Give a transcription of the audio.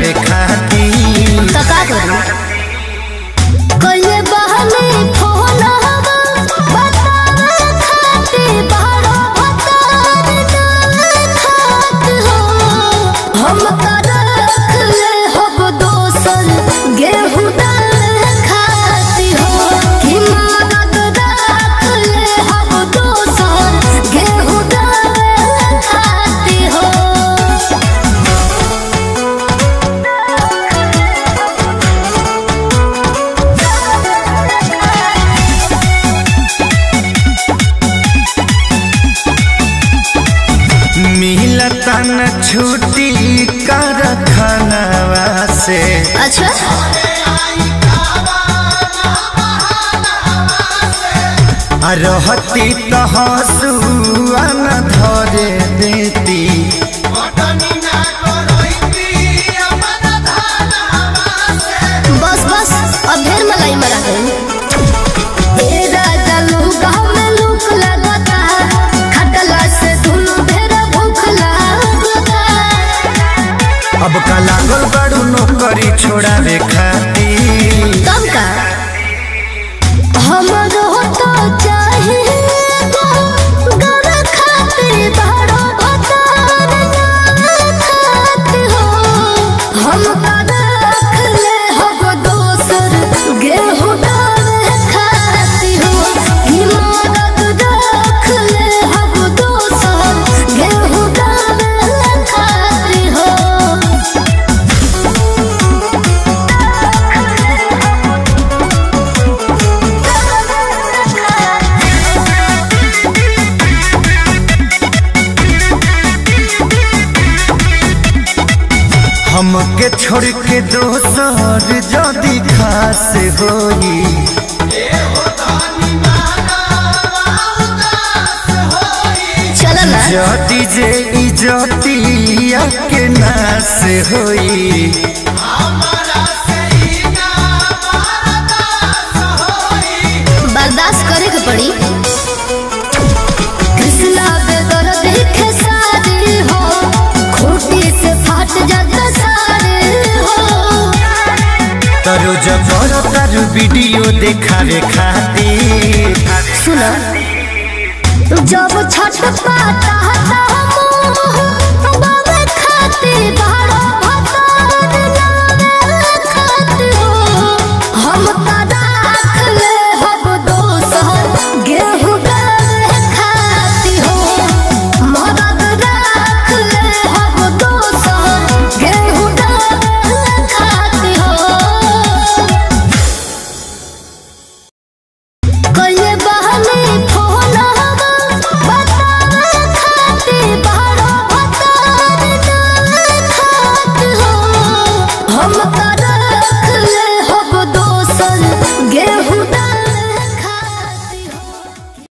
छोड़ावे खाती तो का करूं कइले बहाने फोन हवा बतावे खाती बारो भतार ना खात हो हम का रख ले हब दोसर गेहूं डाल खाती हो कि मदद रख ले हब दोसर गेहूं डाल खाती हो। मिलता न छुट्टी कारखानवा से अच्छा रहती तो हंसुआ न धरे देती बस बस अब ढेर मलाई मरा गई तेरा जलू गाँव में लूक लगता खटला से धुलू ढेर भूख लगता अब का लागल बड़ू नौकरी छोड़ावे खाती कम का हमरो तो चाहिए घर खाते बड़ो भतार ना खात हो हम का रख ले हब दोसर गेहूं डाल खाती हो कि मदद रख ले हब दोसर गेहूं डाल खाती हो। हमके छोड़ के दोसर जदी खास होई चलो ना जदी जे इजतिया के नास होई बर्दाश्त करे के पड़ी कृष्णा बेदर देखे सारे हो खूटी से फाट जाता सारे हो तरो जबर तारू वीडियो देखावे खाती सुना जब छठ पाता बाबे खाते बारो भतार ना खात हो हम का रख ले हब दोसर गेहूं डाल खाती हो मदद रख ले हब दोसर गेहूं डाल खाती हो कइले बहाने फोन हवा बतावे खाती बारो भतार ना खात हो हम का